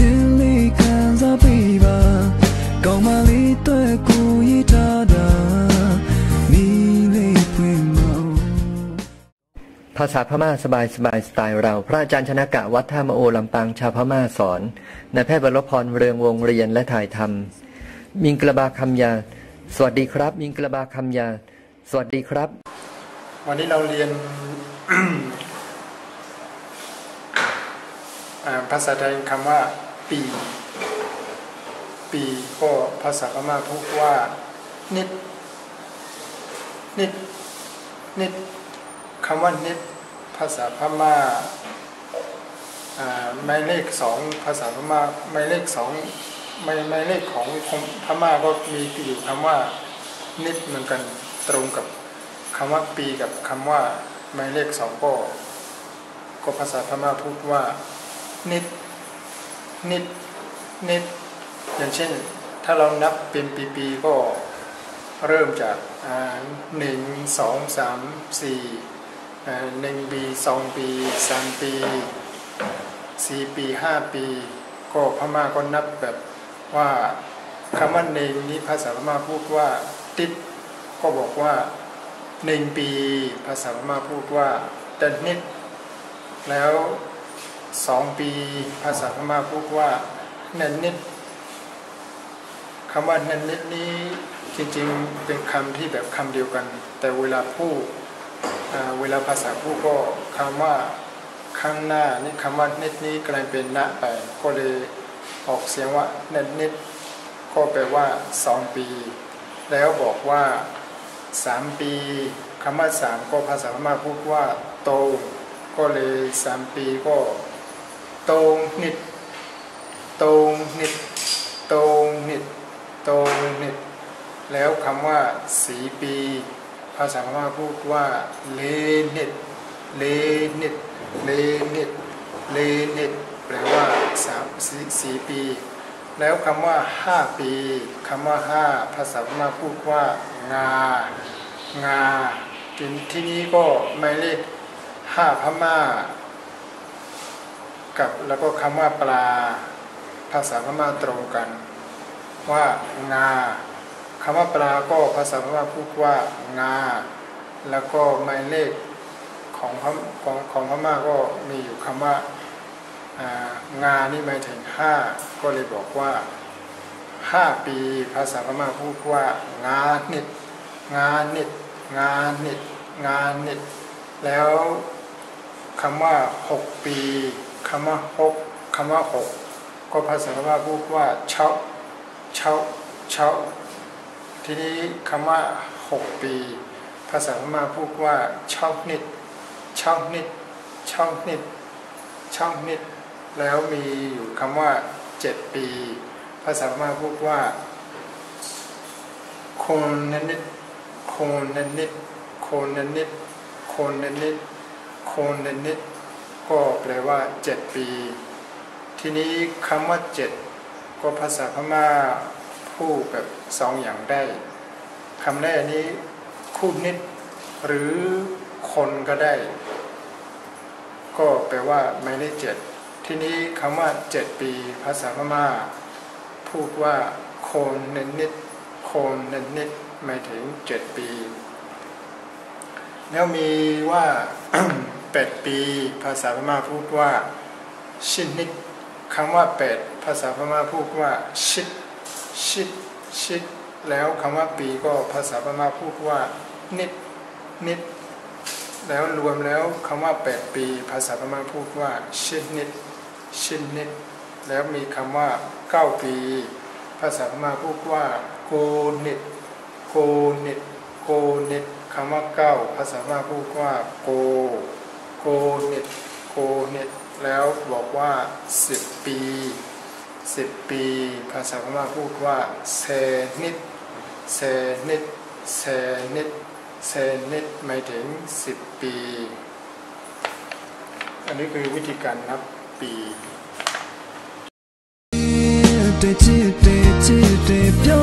ချင်းလေးခံစားပေးပါကောင်းမလေးတွေ့ကိုရထားတာမိလေးဖွင့်မภาษาพม่าสบายสไตล์เราพระอาจารย์ชนกะวัดท่ามะโอลำปางชาวพม่าสอนนายแพทย์วรพรเรืองวงเรียนและถ่ายทำมิงกระบาคำยาสวัสดีครับมิงกระบาคำยาสวัสดีครับวันนี้เราเรียน ภาษาไทยคำว่าปีก็ภาษาพม่าพูดว่านิดคำว่านิดภาษาพม่าหมายเลขสองภาษาพม่าหมายเลขสองหมายเลขของพม่าก็มีอยู่คำว่านิดเหมือนกันตรงกับคำว่าปีกับคำว่าหมายเลขสองก็ภาษาพม่าพูดว่านิดอย่างเช่นถ้าเรานับเป็นปีก็เริ่มจาก1 2 3 4 1 ปี2 ปี3 ปี4 ปี5 ปีก็พม่าก็นับแบบว่าคำว่าหนึ่งนี้ภาษาพม่าพูดว่าติดก็บอกว่า1 ปีภาษาพม่าพูดว่าเดนนิดแล้ว2 ปีภาษาพม่าพูดว่าเนนนิดคำว่าเนนนิดนี้จริงๆเป็นคำที่แบบคำเดียวกันแต่เวลาพูดเวลาภาษาพูดก็คำว่าข้างหน้านี่คำว่านิดนี้กลายเป็นนะไปก็เลยออกเสียงว่าเนนนิดก็แปลว่า2 ปีแล้วบอกว่า3 ปีคำว่า3ก็ภาษาพม่าพูดว่าโตก็เลย3 ปีก็โตนิดแล้วคำว่า4 ปีภาษาพม่าพูดว่าเลนิดแปลว่า4 ปีแล้วคำว่า5 ปีคำว่า5ภาษาพม่าพูดว่างาที่นี้ก็หมายเลข5พม่ากับแล้วก็คำว่าปลาภาษาพม่าตรงกันว่างาคำว่าปลาก็ภาษาพม่าพูดว่างาแล้วก็หมายเลขของพม่าก็มีอยู่คำว่างานี่หมายถึง5ก็เลยบอกว่า5 ปีภาษาพม่าพูดว่างานิดแล้วคำว่า6 ปีคำว่า6ก็ภาษาพม่าพูดว่าเช้าทีนี้คำว่า6 ปีภาษาพม่าพูดว่าเช้านิดแล้วมีอยู่คำว่า7 ปีภาษาพม่าพูดว่าโคนนิดก็แปลว่า7 ปีทีนี้คำว่า7ก็ภาษาพม่าพูดแบบ2 อย่างได้คำแรกนี้คู่นิดหรือคนก็ได้ก็แปลว่าไม่ได้7ทีนี้คำว่า7 ปีภาษาพม่าพูดว่าโคนเนนนิดหมายถึง7 ปีแล้วมีว่า 8 ปีภาษาพม่าพูดว่าชินิดคำว่า8ภาษาพม่าพูดว่าชิดแล้วคำว่าปีก็ภาษาพม่าพูดว่านิดแล้วรวมแล้วคำว่า8 ปีภาษาพม่าพูดว่าชินิดแล้วมีคำว่า9 ปีภาษาพม่าพูดว่าโกนิดคำว่า9ภาษาพม่าพูดว่าโกนิดแล้วบอกว่า10 ปีภาษาพม่าพูดว่าเซนิดหมายถึง10 ปีอันนี้คือวิธีการนับปีเ